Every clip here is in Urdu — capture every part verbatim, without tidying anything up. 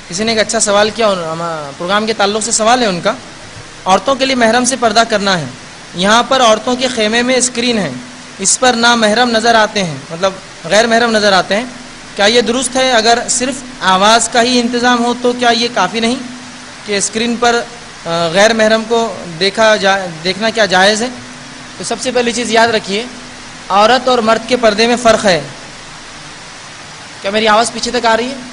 کسی نے ایک اچھا سوال کیا، پروگرام کے تعلق سے سوال ہے ان کا، عورتوں کے لیے محرم سے پردہ کرنا ہے، یہاں پر عورتوں کے خیمے میں اسکرین ہے، اس پر نہ محرم نظر آتے ہیں، مطلب غیر محرم نظر آتے ہیں، کیا یہ درست ہے؟ اگر صرف آواز کا ہی انتظام ہو تو کیا یہ کافی نہیں کہ اسکرین پر غیر محرم کو دیکھا جا دیکھنا کیا جائز ہے؟ تو سب سے پہلی چیز یاد رکھیے، عورت اور مرد کے پردے میں فرق ہے۔ کیا میری آواز پیچھے تک آ رہی ہے؟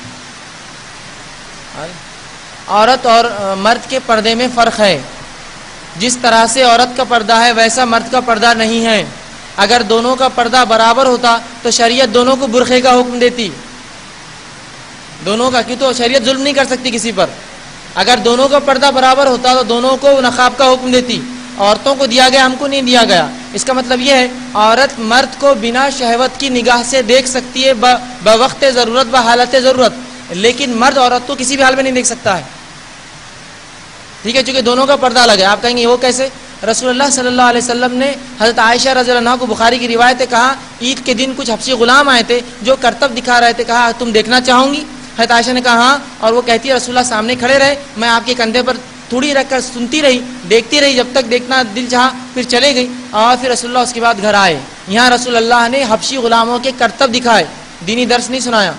عورت اور مرد کے پردے میں فرق ہے، جس طرح سے عورت کا پردہ ہے ویسا مرد کا پردہ نہیں ہے۔ اگر دونوں کا پردہ برابر ہوتا تو شریعت دونوں کو برقعے کا حکم دیتی، دونوں کا، کیوں تو شریعت ظلم نہیں کر سکتی کسی پر۔ اگر دونوں کا پردہ برابر ہوتا تو دونوں کو نقاب کا حکم دیتی، عورتوں کو دیا گیا، ہم کو نہیں دیا گیا۔ اس کا مطلب یہ ہے عورت مرد کو بنا شہوت کی نگاہ سے دیکھ سکتی ہے بوقت ضرورت، بحالت ضرورت، لیکن مرد عورت کو کسی بھی حال میں نہیں دیکھ سکتا ہے، ٹھیک ہے، چونکہ دونوں کا پردہ الگ ہے۔ آپ کہیں گے وہ کیسے؟ رسول اللہ صلی اللہ علیہ وسلم نے حضرت عائشہ رضی اللہ عنہ کو، بخاری کی روایت ہے، کہا عید کے دن کچھ حبشی غلام آئے تھے جو کرتب دکھا رہے تھے، کہا تم دیکھنا چاہوں گی؟ حضرت عائشہ نے کہا ہاں، اور وہ کہتی ہے رسول اللہ سامنے کھڑے رہے، میں آپ کے کندھے پر تھوڑی رکھ کر سنتی رہی، دیکھتی رہی، جب تک دیکھنا دل چاہا پھر چلے گئی، اور پھر رسول اللہ اس کے بعد گھر آئے۔ یہاں رسول اللہ نے حبشی غلاموں کے کرتب دکھائے، دینی درس نہیں سنایا،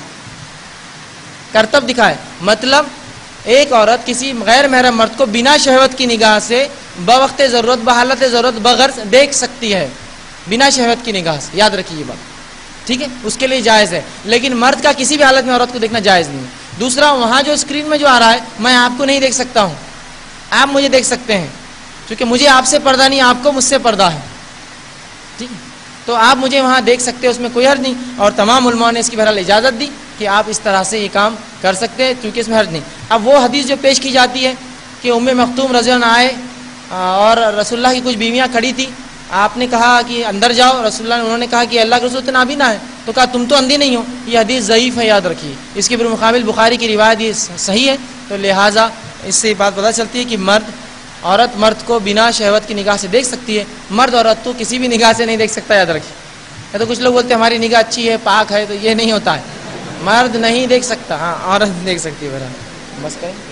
کرتب دکھائے۔ مطلب ایک عورت کسی غیر محرم مرد کو بنا شہوت کی نگاہ سے بوقت ضرورت، بحالت ضرورت بغرض دیکھ سکتی ہے، بنا شہوت کی نگاہ سے، یاد رکھیے یہ بات، ٹھیک ہے، اس کے لیے جائز ہے، لیکن مرد کا کسی بھی حالت میں عورت کو دیکھنا جائز نہیں ہے۔ دوسرا، وہاں جو اسکرین میں جو آ رہا ہے میں آپ کو نہیں دیکھ سکتا ہوں، آپ مجھے دیکھ سکتے ہیں، کیونکہ مجھے آپ سے پردہ نہیں، آپ کو مجھ سے پردہ ہے، ٹھیک ہے، تو آپ مجھے وہاں دیکھ سکتے ہیں، اس میں کوئی حرج نہیں، اور تمام علماء نے اس کی بہرحال اجازت دی کہ آپ اس طرح سے یہ کام کر سکتے ہیں، کیونکہ اس میں حرج نہیں۔ اب وہ حدیث جو پیش کی جاتی ہے کہ ام مختوم رضی اللہ عنہ آئے اور رسول اللہ کی کچھ بیویاں کھڑی تھی، آپ نے کہا کہ اندر جاؤ، رسول اللہ نے انہوں نے کہا کہ اللہ کے رسول تو نابینا ہے، تو کہا تم تو اندھی نہیں ہو، یہ حدیث ضعیف ہے، یاد رکھیے، اس کے بالمقابل بخاری کی روایت یہ صحیح ہے، تو لہٰذا اس سے بات پتہ چلتی ہے کہ مرد عورت مرد کو بنا شہوت کی نگاہ سے دیکھ سکتی ہے، مرد عورت تو کسی بھی نگاہ سے نہیں دیکھ سکتا، یاد رکھیے۔ یا تو کچھ لوگ بولتے ہیں ہماری نگاہ اچھی ہے، پاک ہے، تو یہ نہیں ہوتا ہے، مرد نہیں دیکھ سکتا، ہاں عورت دیکھ سکتی ہے، بہرحال بس کریں۔